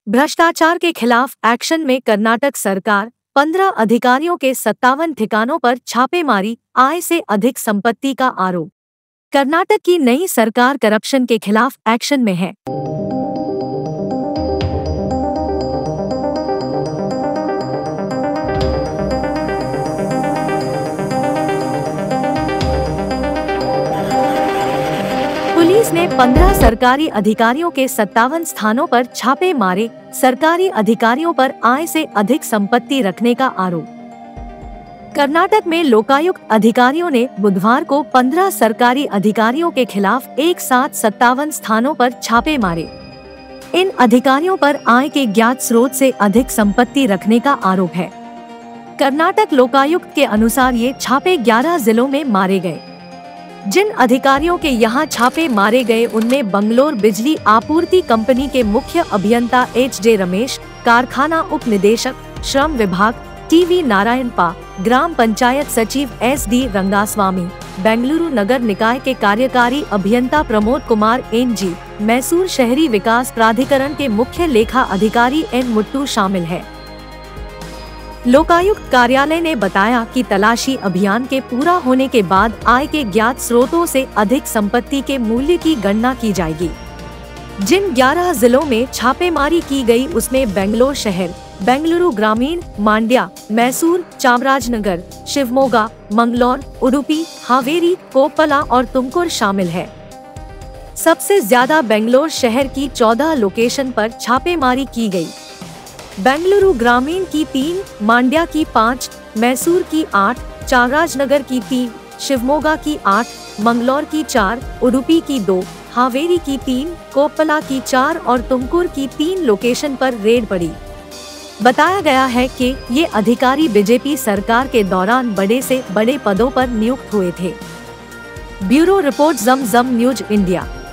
भ्रष्टाचार के खिलाफ एक्शन में कर्नाटक सरकार, 15 अधिकारियों के 57 ठिकानों पर छापेमारी, आय से अधिक संपत्ति का आरोप। कर्नाटक की नई सरकार करप्शन के खिलाफ एक्शन में है। पुलिस ने 15 सरकारी अधिकारियों के 57 स्थानों पर छापे मारे। सरकारी अधिकारियों पर आय से अधिक संपत्ति रखने का आरोप। कर्नाटक में लोकायुक्त अधिकारियों ने बुधवार को 15 सरकारी अधिकारियों के खिलाफ एक साथ 57 स्थानों पर छापे मारे। इन अधिकारियों पर आय के ज्ञात स्रोत से अधिक संपत्ति रखने का आरोप है। कर्नाटक लोकायुक्त के अनुसार ये छापे 11 जिलों में मारे गए। जिन अधिकारियों के यहां छापे मारे गए उनमें बंगलोर बिजली आपूर्ति कंपनी के मुख्य अभियंता एच.जे. रमेश, कारखाना उप निदेशक, श्रम विभाग टी.वी. नारायणप्पा, ग्राम पंचायत सचिव एस.डी. रंगास्वामी, बेंगलुरु नगर निकाय के कार्यकारी अभियंता प्रमोद कुमार एन.जी., मैसूर शहरी विकास प्राधिकरण के मुख्य लेखा अधिकारी एन. मुट्टू शामिल है। लोकायुक्त कार्यालय ने बताया कि तलाशी अभियान के पूरा होने के बाद आय के ज्ञात स्रोतों से अधिक संपत्ति के मूल्य की गणना की जाएगी। जिन 11 जिलों में छापेमारी की गई उसमें बेंगलोर शहर, बेंगलुरु ग्रामीण, मांड्या, मैसूर, चामराजनगर, शिवमोगा, मंगलौर, उडुपी, हावेरी, कोप्पला और तुमकुर शामिल है। सबसे ज्यादा बेंगलोर शहर की 14 लोकेशन पर छापेमारी की गई। बेंगलुरु ग्रामीण की 3, मांड्या की 5, मैसूर की 8, चामराजनगर की 3, शिवमोगा की 8, मंगलौर की 4, उडुपी की 2, हावेरी की 3, कोप्पला की 4 और तुमकुर की 3 लोकेशन पर रेड पड़ी। बताया गया है कि ये अधिकारी बीजेपी सरकार के दौरान बड़े से बड़े पदों पर नियुक्त हुए थे। ब्यूरो रिपोर्ट, जम न्यूज इंडिया।